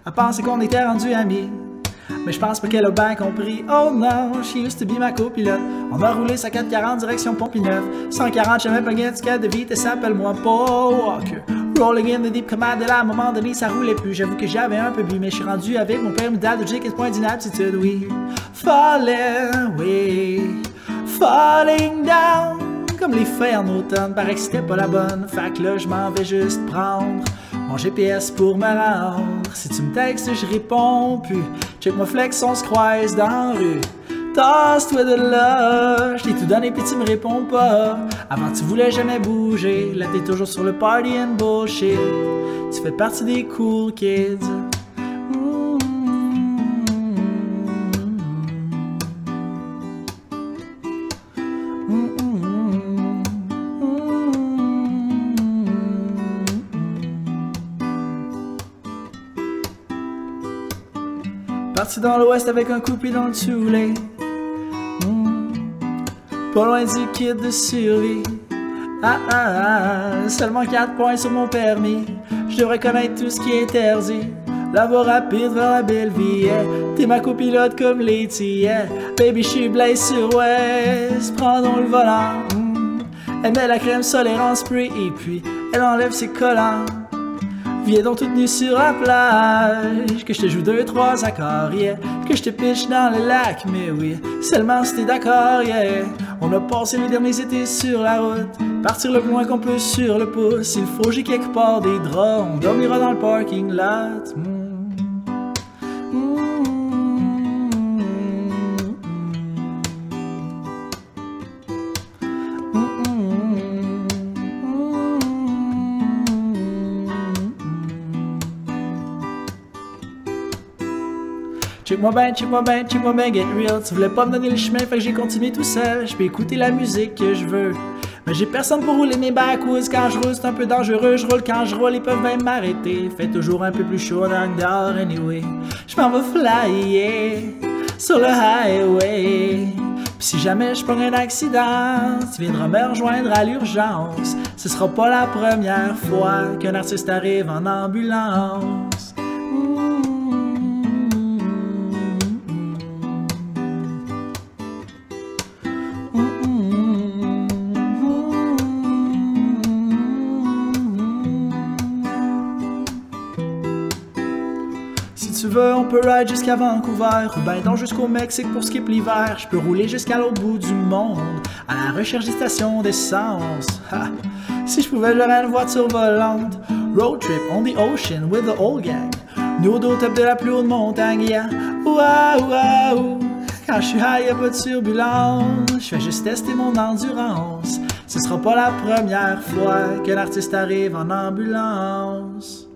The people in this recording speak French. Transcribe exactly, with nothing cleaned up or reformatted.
Elle pensait qu'on était rendus amis. Mais je pense pas qu'elle a bien compris. Oh non, she used to be ma copilote. On a roulé sa quatre quarante direction Pompineuf. cent quarante, jamais pas gain de vitesse, s'appelle-moi Paul Walker. Rolling in the deep, comme Adèle, à un moment donné, ça roulait plus. J'avoue que j'avais un peu bu, mais je suis rendu avec mon père médaille de J quinze points d'inaptitude, oui. Falling, oui. Falling down. Comme les feuilles en automne, paraît que c'était pas la bonne. Fait que là, je m'en vais juste prendre mon G P S pour me rendre. Si tu me textes, je réponds plus. Check mon flex, on se croise dans la rue. Tasse-toi de là, je t'ai tout donné pis tu me réponds pas. Avant tu voulais jamais bouger, là t'es toujours sur le party and bullshit. Tu fais partie des cool kids. Mm-hmm. Mm-hmm. Mm-hmm. Parti dans l'ouest avec un coupé dans le toulet. Pas loin du kit de survie. Ah ah ah, seulement quatre points sur mon permis. Je devrais connaître tout ce qui est interdit. La voie rapide vers la belle vie, yeah. T'es ma copilote comme Lady, yeah. Baby, je suis Blaze sur West. Prends-donc le volant. Mm. Elle met la crème solaire en spray et puis elle enlève ses collants. Viens donc toute nue sur la plage, que je te joue deux, trois accords, yeah. Que je te pitch dans le lac, mais oui, seulement si t'es d'accord, yeah. On a passé les derniers étés sur la route, partir le plus loin qu'on peut sur le pouce. Il faut j'ai quelque part des draps, on dormira dans le parking lot. Mm. Check-moi ben, check-moi ben, check-moi ben, get real. Tu voulais pas me donner le chemin, fait que j'ai continué tout seul. Je peux écouter la musique que je veux, mais j'ai personne pour rouler mes backwoods. Quand je roule, c'est un peu dangereux. Je roule quand je roule, ils peuvent même m'arrêter. Fait toujours un peu plus chaud en dehors, anyway. Je m'en vais flyer sur le highway. Pis si jamais je prends un accident, tu viendras me rejoindre à l'urgence. Ce sera pas la première fois qu'un artiste arrive en ambulance. Si tu veux, on peut ride jusqu'à Vancouver ou ben donc jusqu'au Mexique pour skip l'hiver. Je peux rouler jusqu'à l'autre bout du monde à la recherche des stations d'essence. Ha! Si je pouvais, j'aurais une voiture volante. Road trip on the ocean with the old gang. Nous au dos top de la plus haute montagne, yeah. Ouah, ouah, ouah. Quand je suis high, y'a pas de turbulence. Je fais juste tester mon endurance. Ce sera pas la première fois qu'un artiste arrive en ambulance.